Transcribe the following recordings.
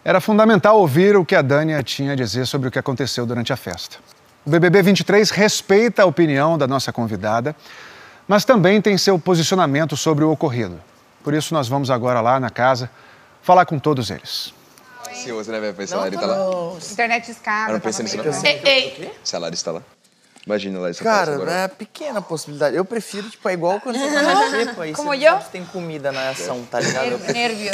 Era fundamental ouvir o que a Dânia tinha a dizer sobre o que aconteceu durante a festa. O BBB 23 respeita a opinião da nossa convidada, mas também tem seu posicionamento sobre o ocorrido. Por isso, nós vamos agora lá na casa falar com todos eles. Se você não vai pensar, a Larissa tá lá. Internet escada. Eu não pensei nisso, não. Se a Larissa tá lá. Imagina, Larissa. Cara, é pequena a possibilidade. Eu prefiro, tipo, é igual quando você tá na xepa aí. Como você eu? tem comida na ação, tá ligado? Nervios.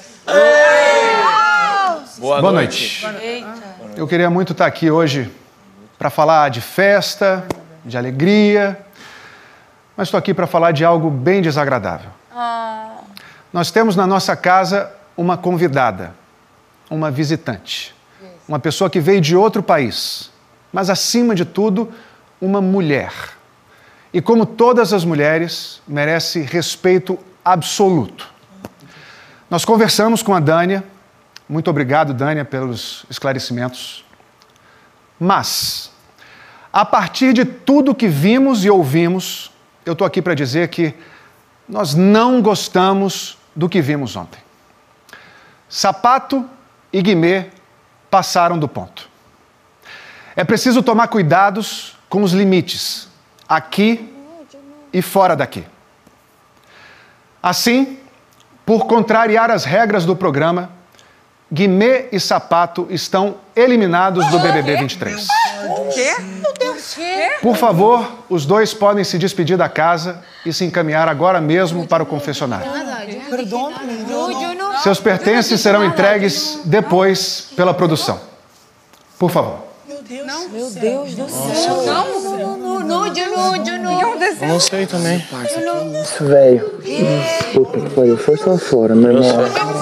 Boa noite. Eu queria muito estar aqui hoje para falar de festa, de alegria, mas estou aqui para falar de algo bem desagradável. Nós temos na nossa casa uma convidada, uma visitante, uma pessoa que veio de outro país, mas acima de tudo, uma mulher. E como todas as mulheres, merece respeito absoluto. Nós conversamos com a Dânia. Muito obrigado, Dânia, pelos esclarecimentos. Mas, a partir de tudo que vimos e ouvimos, eu estou aqui para dizer que nós não gostamos do que vimos ontem. Sapato e Guimê passaram do ponto. É preciso tomar cuidados com os limites, aqui e fora daqui. Assim, por contrariar as regras do programa, Guimê e Sapato estão eliminados do BBB 23. Quê? Meu Deus, quê? Por favor, os dois podem se despedir da casa e se encaminhar agora mesmo para o confessionário. Seus pertences serão entregues depois pela produção. Por favor. Meu Deus do céu. Eu não sei também. Isso, velho. Puta que pariu. Força lá fora, meu irmão.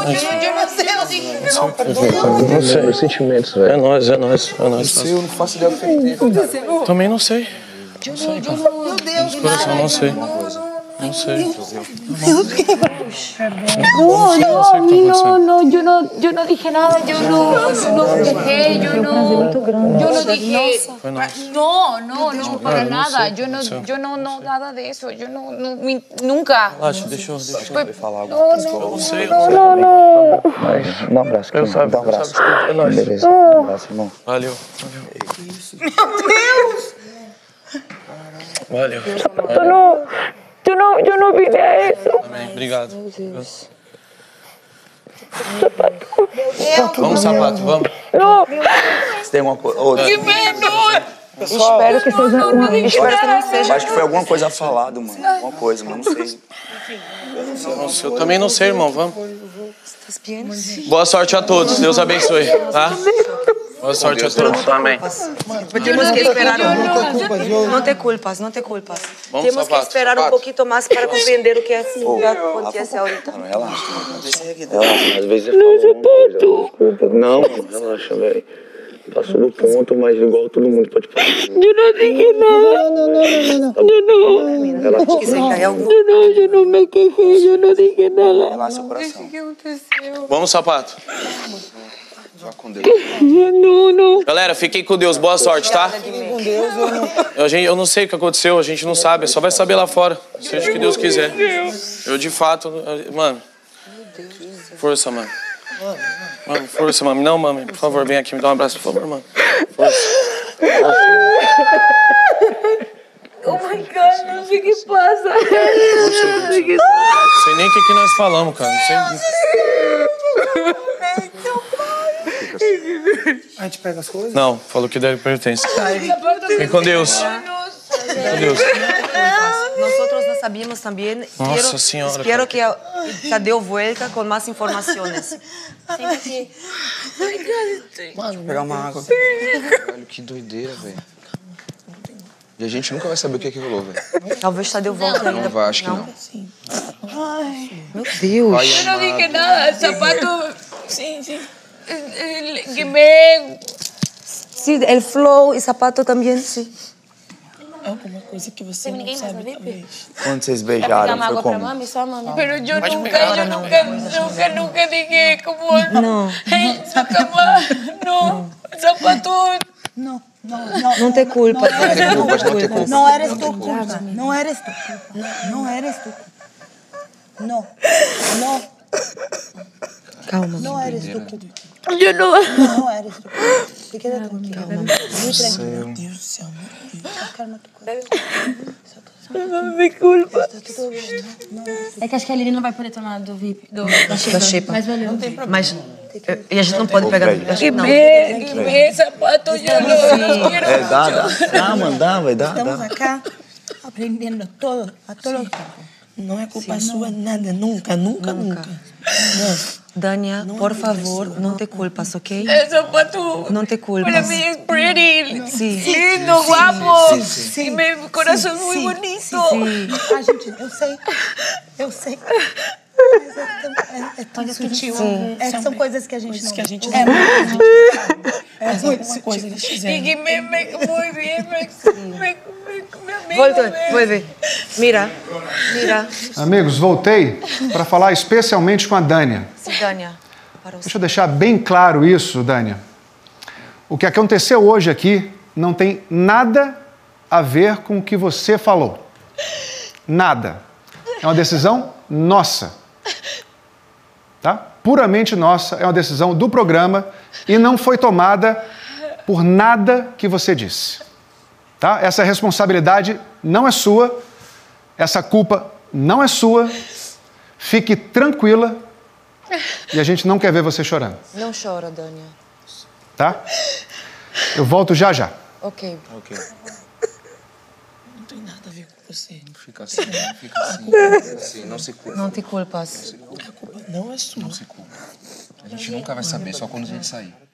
Não sei. Meus sentimentos, velho. É nóis. Eu não faço ideia do que foi. Também não sei. Meu Deus. Coração, não sei. Não sei. Meu Deus. No, yo no dije nada, yo no dejé, yo no dije, no, para nada, yo no, nada de eso, yo no, nunca. Relaxa, deixa eu falar algo. não sei. Dá um abraço, Eu sabe, dá um abraço. é nóis. Beleza, dá um abraço, irmão. Valeu. Valeu. Yo no vine a eso. Amém. Obrigado. Vamos, Sapato, vamos. Você tem alguma coisa? Espero que seja espero que não seja. Acho que foi alguma coisa falada, mano. Alguma coisa, mas não sei. Nossa, eu também não sei, irmão. Vamos. Boa sorte a todos. Deus abençoe, tá? Boa sorte a todos. Amém. Temos que esperar Não te culpas. Vamos, Temos que Sapato. esperar um pouquinho mais para compreender o que acontece ahorita. Mano, relaxa. Relaxa, às vezes você fala alguma coisa. Não, mano, relaxa, velho. Passou do ponto, mas igual todo mundo pode falar. Yo no dije nada. Yo no me quejé, yo no dije nada. Relaxa o coração. Vamos, Sapato. Vá com Deus. No. Galera, fiquem com Deus. Boa sorte, tá? Eu não sei o que aconteceu, a gente não sabe. Só vai saber lá fora. Seja o que Deus quiser. Eu, de fato... Mano. Força, mano. Mano, força, mami. Não, mami. Por favor, vem aqui. Me dá um abraço, por favor, mano. Força. Oh my God, não sei o que passa. Não sei nem o que nós falamos, cara. Não sei... A gente pega as coisas? Não, falou que dele pertence. Vem com Deus. Com Deus. Nosotros no sabíamos también. Nossa Senhora. Espero que Tadeu vuelva com mais informações. Mano, vou pegar uma água. Velho, que doideira, velho. E a gente nunca vai saber o que rolou, velho. Talvez Tadeu volte ainda. Não vai, acho que não. Meu Deus. Yo no dije nada, Sapato. Sí. Guimê. Sí, el flow e Sapato também, sim. Alguma coisa que você não sabe, talvez. Quando vocês beijaram, foi como? Pero yo nunca dije como... No. No, Sapato... Não te culpas. Não eres tu culpa. Não eres tu culpa. Não eres tu culpa. Não. Calma. Não eres do culto. Yo no. Não eres do culto. Fica tranquila. Muito tranquila. Meu Deus do céu. Calma tu coração. Me culpa. Tá tudo bem. É que acho que a Lili não vai poder tomar do VIP, Da xepa. Mas valeu. Mas... E a gente não pode pegar... Não. Que sapato, yo no quiero. Dá, mano, dá, vai, dá. Estamos acá aprendendo a todos. Não é culpa sua nada, nunca. Não. Dania, por favor, não te culpas, ok? El zapato. Não te culpas. Para mí es pretty. Sí. Lindo, guapo. Sí. Y mi corazón es muy bonito. A gente, eu sei. Mas é tão sutil. São coisas que a gente não... que a gente É muito alguma coisa eles fizeram. Y que me muy bien, me Vuelve. Mira. Amigos, voltei para falar especialmente com a Dânia. Sim, Dania. Deixa eu deixar bem claro isso, Dânia. O que aconteceu hoje aqui não tem nada a ver com o que você falou. Nada. É uma decisão nossa. Tá? Puramente nossa, é uma decisão do programa e não foi tomada por nada que você disse. Tá? Essa responsabilidade não é sua, essa culpa não é sua. Fique tranquila e a gente não quer ver você chorando. Não chora, Dania. Tá? Eu volto já. Ok. Não tem nada a ver com você. Não fica assim. Não se culpa. Não te culpas. A culpa não é sua. Não se culpa. A gente nunca vai saber, só quando a gente sair.